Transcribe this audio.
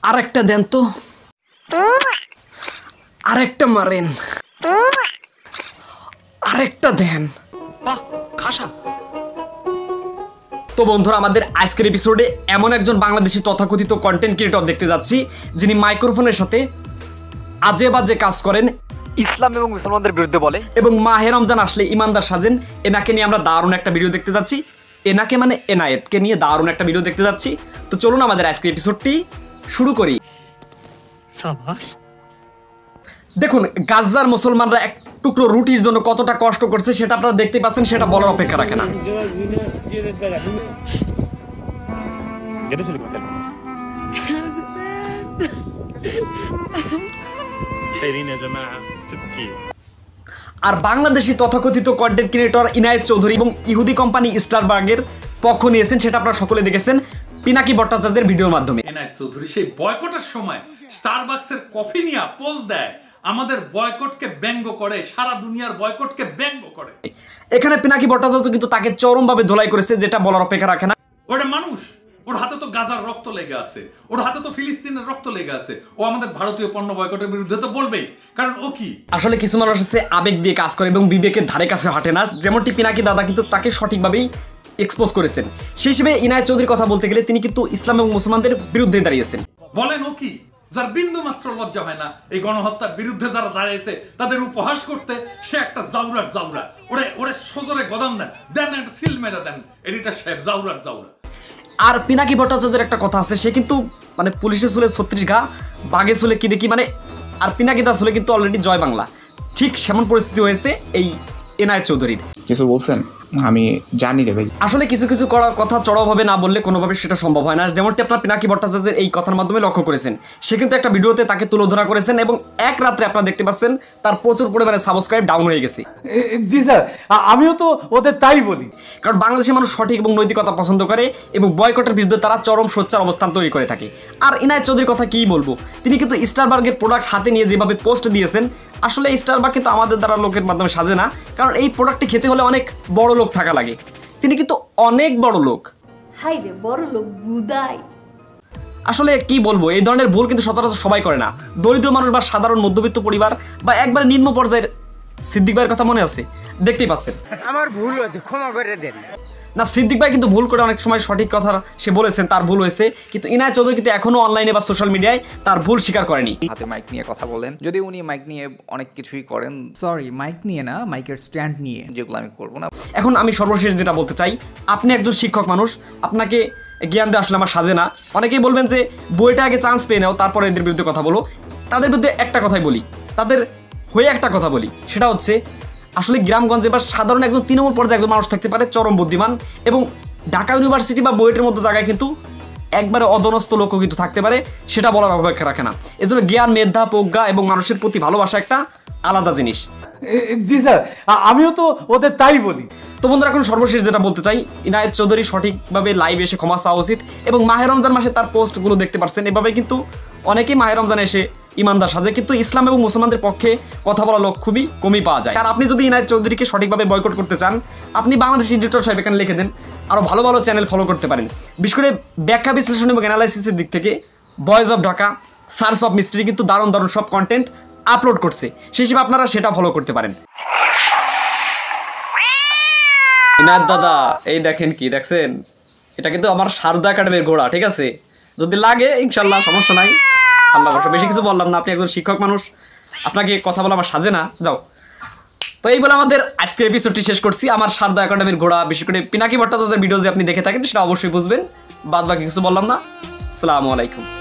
আরেকটা দেন তো, আরেকটা মারেন, আরেকটা দেন। তো বন্ধুরা, আমাদের আজকের এপিসোডে এমন একজন বাংলাদেশি তথাকথিত কন্টেন্ট ক্রিয়েটর দেখতে যাচ্ছি যিনি মাইক্রোফোনের সাথে আজে বাজে কাজ করেন, ইসলাম এবং মুসলমানদের বিরুদ্ধে বলে এবং মাহে রমজান আসলে ইমানদার সাজেন। এনাকে নিয়ে আমরা দারুণ একটা ভিডিও দেখতে যাচ্ছি। এনাকে মানে এনায়েতকে নিয়ে দারুণ একটা ভিডিও দেখতে যাচ্ছি। তো চলুন আমাদের আজকের এপিসোডটি শুরু করি। দেখুন, গাজার মুসলমানরা এক টুকরো রুটির জন্য কতটা কষ্ট করছে সেটা আপনারা দেখতে পাচ্ছেন, সেটা বলার অপেক্ষা রাখে না। আর বাংলাদেশি তথাকথিত কন্টেন্ট ক্রিয়েটর ইনায়েত চৌধুরী এবং ইহুদি কোম্পানি স্টারবার্গের পক্ষ নিয়েছেন, সেটা আপনারা সকলে দেখেছেন পিনাকি ভট্টাচার্যের ভিডিওর মাধ্যমে। এনায়েত চৌধুরী সেই বয়কটের সময় স্টারবাকসের কফি নিয়ে পোস্ট দেয়, আমাদের বয়কটকে ব্যঙ্গ করে, সারা দুনিয়ার বয়কটকে ব্যঙ্গ করে। এখানে পিনাকি ভট্টাচার্য কিন্তু তাকে চরমভাবে ধোলাই করেছে, যেটা বলার অপেক্ষা রাখে না। ওটা মানুষ, ওর হাতে তো গাজার রক্ত লেগে আছে, ওর হাতে তো ফিলিস্তিনের রক্ত লেগে আছে। ও আমাদের ভারতীয় পণ্য বয়কটের বিরুদ্ধে তো বলবেই, কারণ ও কি আসলে কিছু মানুষ আছে আবেগ দিয়ে কাজ করে এবং বিবেকের ধারে কাছে হাঁটে না। যেমনটি পিনাকি দাদা কিন্তু তাকে সঠিকভাবেই এক্সপোজ করেছেন। সেই হিসেবে ইনায়েত চৌধুরীর কথা বলতে গেলে তিনি কিন্তু ইসলাম এবং মুসলমানদের বিরুদ্ধে দাঁড়িয়েছেন। বলেন ও কি, যার বিন্দু মাত্র লজ্জা হয় না এই গণহত্যার বিরুদ্ধে যারা দাঁড়িয়েছে তাদের উপহাস করতে, সে একটা জাউরার জাউরা। ওরে সজরে গদাম দেন একটা সিল মেরে দেন, এডিটার সাহেব, জাউরার জাউরা। আর পিনাকি ভট্টাচার্যের একটা কথা আছে, সে কিন্তু মানে পুলিশের চুলে 36 ঘা, বাঘে চুলে কি দেখি মানে, আর পিনাকি দাস চুলে কিন্তু অলরেডি জয় বাংলা। ঠিক সেমন পরিস্থিতি হয়েছে এই এনায়েত চৌধুরীর। কিছু বলছেন আমি জানি রে ভাই। আসলে কিছু কিছু করার কথা চড়াভাবে না বললে কোনোভাবে সেটা সম্ভব হয় না। যেমনটি আপনার পিনাকি ভট্টাচার্যের এই কথার মাধ্যমে লক্ষ্য করেছেন, সে কিন্তু একটা ভিডিওতে তাকে তুলে ধরা করেছেন এবং এক রাত্রে আপনারা দেখতে পাচ্ছেন তার প্রচুর পরিমাণে সাবস্ক্রাইব ডাউন হয়ে গেছে। জি স্যার, আমিও তো ওদের তাই বলি। কারণ বাংলাদেশের মানুষ সঠিক এবং নৈতিকতা পছন্দ করে এবং বয়কটের বিরুদ্ধে তারা চরম সোচ্চার অবস্থান তৈরি করে থাকে। আর ইনায়েত চৌধুরীর কথা কী বলবো, তিনি কিন্তু স্টারবার্গের প্রোডাক্ট হাতে নিয়ে যেভাবে পোস্ট দিয়েছেন, আসলে স্টারবার্গ কিন্তু আমাদের দ্বারা লোকের মাধ্যমে সাজে না, কারণ এই প্রোডাক্টটি খেতে হলে অনেক বড় লোক থাকা লাগে। তিনি কিন্তু অনেক বড় লোক। হাই রে বড় লোক বুদাই। আসলে কি বলবো, এই ধরনের ভুল কিন্তু সচরাচর সবাই করে না। দরিদ্র মানুষ বা সাধারণ মধ্যবিত্ত পরিবার বা একবার নিম্ন পর্যায়ের সিদ্দিক ভাইয়ের কথা মনে আছে, দেখতেই পাচ্ছেন। আমার ভুল হয়েছে, ক্ষমা করে দেন। না, সিদ্দিক ভাই কিন্তু ভুল করে অনেক সময় সঠিক কথা সে বলেছেন, তার ভুল হয়েছে, কিন্তু ইনায়েত চৌধুরী কিন্তু এখনো অনলাইনে বা সোশ্যাল মিডিয়ায় তার ভুল স্বীকার করেনি। হাতে মাইক নিয়ে কথা বলেন, যদি উনি মাইক নিয়ে অনেক কিছুই করেন, সরি মাইক নিয়ে না, মাইকের স্ট্যান্ড নিয়ে, যেগুলো আমি করবো না। এখন আমি সর্বশেষ যেটা বলতে চাই, আপনি একজন শিক্ষক মানুষ, আপনাকে জ্ঞান দেওয়া আসলে আমার সাজে না। অনেকেই বলবেন যে বইটা আগে চান্স পেয়ে নাও, তারপরে এদের বিরুদ্ধে কথা বলো। তাদের বিরুদ্ধে একটা কথাই বলি, তাদের হয়ে একটা কথা বলি, সেটা হচ্ছে আসলে গ্রামগঞ্জে বা সাধারণ একজন তৃণমূল পর্যায়ে একজন মানুষ থাকতে পারে চরম বুদ্ধিমান, এবং ঢাকা ইউনিভার্সিটি বা বুয়েটের মতো জায়গায় কিন্তু একবারে অধনস্থ লোকও কিন্তু থাকতে পারে, সেটা বলার অপেক্ষা রাখে না। এজন্য জ্ঞান, মেধা, প্রজ্ঞা এবং মানুষের প্রতি ভালোবাসা একটা আলাদা জিনিস। জি স্যার, আমিও তো ওদের তাই বলি। তো বন্ধুরা, এখন সর্বশেষ যেটা বলতে চাই, ইনায়েত চৌধুরী সঠিকভাবে লাইভ এসে ক্ষমা চাওয়া উচিত এবং মাহে রমজান মাসে তার পোস্টগুলো দেখতে পাচ্ছেন, এভাবে কিন্তু অনেকেই মাহে রমজানে এসে ইমানদার সাজে, কিন্তু ইসলাম এবং মুসলমানদের পক্ষে কথা বলা লোক খুবই কমই পাওয়া যায়। আর আপনি যদি ইনায়েত চৌধুরীকে সঠিকভাবে বয়কট করতে চান, আপনি বাংলাদেশ এডিটর সাহেব এখানে লিখে দেন, আরও ভালো ভালো চ্যানেল ফলো করতে পারেন। বিশেষ করে ব্যাখ্যা বিশ্লেষণ এবং অ্যানালাইসিসের দিক থেকে voice of Dhaka, search of mystery কিন্তু দারুণ দারুণ সব কন্টেন্ট আপলোড করছে, সেই হিসেবে আপনারা সেটা ফলো করতে পারেন। ইনায়েত দাদা, এই দেখেন, কি দেখছেন, এটা কিন্তু আমার শারদা একাডেমির ঘোড়া, ঠিক আছে? যদি লাগে ইনশাল্লাহ সমস্যা নাই, আল্লাহ বসে। বেশি কিছু বললাম না, আপনি একজন শিক্ষক মানুষ, আপনাকে কথা বলা আমার সাজে না, যাও। তো এই বলে আমাদের আজকের এপিসোডটি শেষ করছি। আমার শারদা একাডেমির ঘোড়া, বিশেষ করে পিনাকি ভট্টাচার্যের ভিডিও যদি আপনি দেখে থাকেন সেটা অবশ্যই বুঝবেন। বাদ বাকি কিছু বললাম না। আসসালামু আলাইকুম।